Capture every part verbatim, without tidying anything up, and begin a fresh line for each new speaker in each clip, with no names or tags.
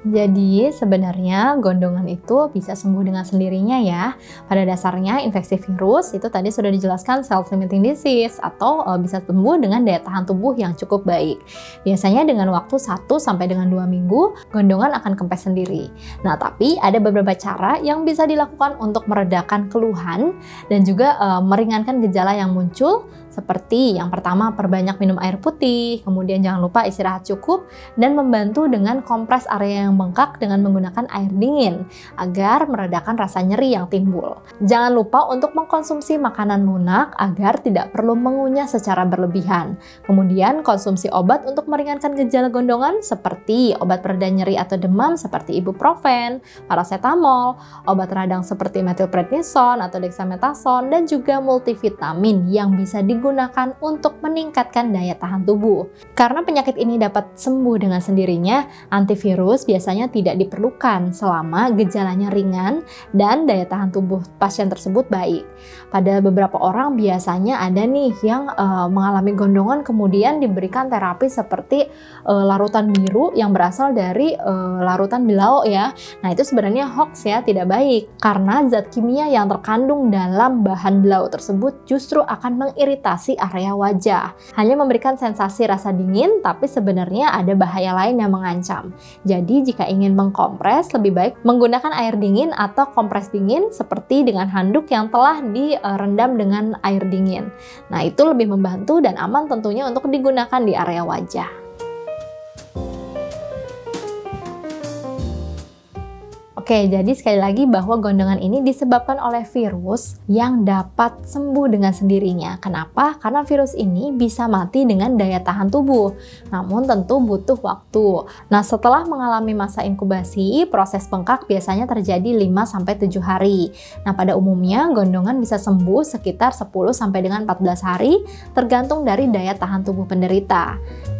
Jadi sebenarnya gondongan itu bisa sembuh dengan sendirinya ya. Pada dasarnya infeksi virus itu tadi sudah dijelaskan self-limiting disease atau uh, bisa sembuh dengan daya tahan tubuh yang cukup baik. Biasanya dengan waktu satu sampai dengan dua minggu, gondongan akan kempes sendiri. Nah, tapi ada beberapa cara yang bisa dilakukan untuk meredakan keluhan dan juga uh, meringankan gejala yang muncul. Seperti yang pertama, perbanyak minum air putih, kemudian jangan lupa istirahat cukup, dan membantu dengan kompres area yang bengkak dengan menggunakan air dingin, agar meredakan rasa nyeri yang timbul. Jangan lupa untuk mengkonsumsi makanan lunak agar tidak perlu mengunyah secara berlebihan. Kemudian konsumsi obat untuk meringankan gejala gondongan seperti obat pereda nyeri atau demam seperti ibuprofen, paracetamol, obat radang seperti methylprednison atau dexamethasone, dan juga multivitamin yang bisa digunakan digunakan untuk meningkatkan daya tahan tubuh. Karena penyakit ini dapat sembuh dengan sendirinya, antivirus biasanya tidak diperlukan selama gejalanya ringan dan daya tahan tubuh pasien tersebut baik. Pada beberapa orang biasanya ada nih yang uh, mengalami gondongan kemudian diberikan terapi seperti uh, larutan biru yang berasal dari uh, larutan bilau ya. Nah, itu sebenarnya hoax ya, tidak baik. Karena zat kimia yang terkandung dalam bahan bilau tersebut justru akan mengiritasi area wajah. Hanya memberikan sensasi rasa dingin, tapi sebenarnya ada bahaya lain yang mengancam. Jadi jika ingin mengkompres, lebih baik menggunakan air dingin atau kompres dingin seperti dengan handuk yang telah direndam dengan air dingin. Nah, itu lebih membantu dan aman tentunya untuk digunakan di area wajah. Oke, jadi sekali lagi bahwa gondongan ini disebabkan oleh virus yang dapat sembuh dengan sendirinya. Kenapa? Karena virus ini bisa mati dengan daya tahan tubuh, namun tentu butuh waktu. Nah, setelah mengalami masa inkubasi, proses bengkak biasanya terjadi lima sampai tujuh hari. Nah, pada umumnya gondongan bisa sembuh sekitar sepuluh sampai dengan empat belas hari, tergantung dari daya tahan tubuh penderita.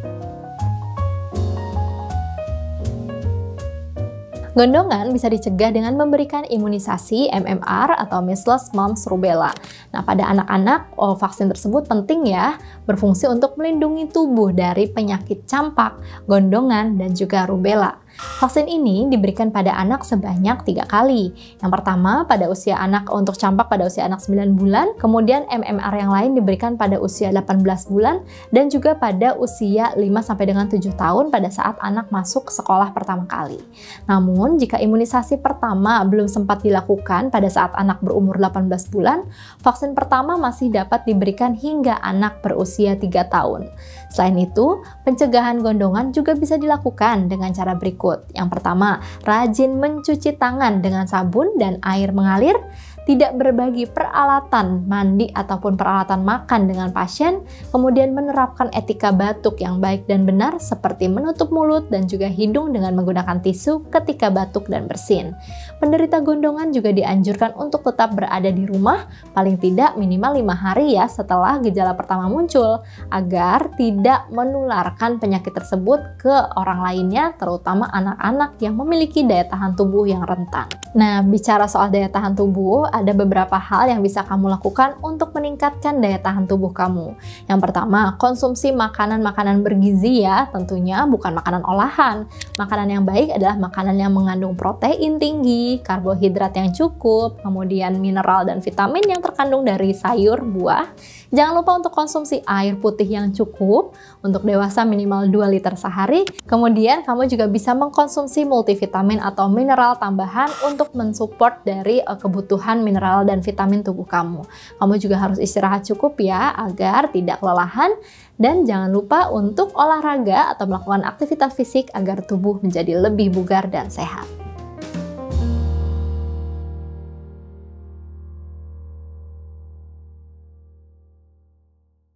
Gondongan bisa dicegah dengan memberikan imunisasi M M R atau Measles, Mumps, Rubella. Nah, pada anak-anak, oh, vaksin tersebut penting ya, berfungsi untuk melindungi tubuh dari penyakit campak, gondongan, dan juga rubella. Vaksin ini diberikan pada anak sebanyak tiga kali. Yang pertama pada usia anak untuk campak pada usia anak sembilan bulan, kemudian M M R yang lain diberikan pada usia delapan belas bulan, dan juga pada usia lima sampai dengan tujuh tahun pada saat anak masuk sekolah pertama kali. Namun, jika imunisasi pertama belum sempat dilakukan pada saat anak berumur delapan belas bulan, vaksin pertama masih dapat diberikan hingga anak berusia tiga tahun. Selain itu, pencegahan gondongan juga bisa dilakukan dengan cara berikut. Yang pertama, rajin mencuci tangan dengan sabun dan air mengalir, tidak berbagi peralatan mandi ataupun peralatan makan dengan pasien, kemudian menerapkan etika batuk yang baik dan benar seperti menutup mulut dan juga hidung dengan menggunakan tisu ketika batuk dan bersin. Penderita gondongan juga dianjurkan untuk tetap berada di rumah paling tidak minimal lima hari ya setelah gejala pertama muncul, agar tidak menularkan penyakit tersebut ke orang lainnya, terutama anak-anak yang memiliki daya tahan tubuh yang rentan. Nah, bicara soal daya tahan tubuh, ada beberapa hal yang bisa kamu lakukan untuk meningkatkan daya tahan tubuh kamu. Yang pertama, konsumsi makanan-makanan bergizi ya, tentunya bukan makanan olahan. Makanan yang baik adalah makanan yang mengandung protein tinggi, karbohidrat yang cukup, kemudian mineral dan vitamin yang terkandung dari sayur, buah. Jangan lupa untuk konsumsi air putih yang cukup, untuk dewasa minimal dua liter sehari. Kemudian kamu juga bisa mengkonsumsi multivitamin atau mineral tambahan untuk mensupport dari uh, kebutuhan mineral dan vitamin tubuh kamu. Kamu juga harus istirahat cukup ya, agar tidak kelelahan. Dan jangan lupa untuk olahraga atau melakukan aktivitas fisik agar tubuh menjadi lebih bugar dan sehat.